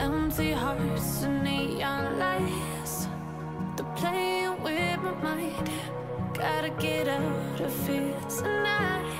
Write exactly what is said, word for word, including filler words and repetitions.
Empty hearts and neon lights, they're playing with my mind. Gotta get out of here tonight.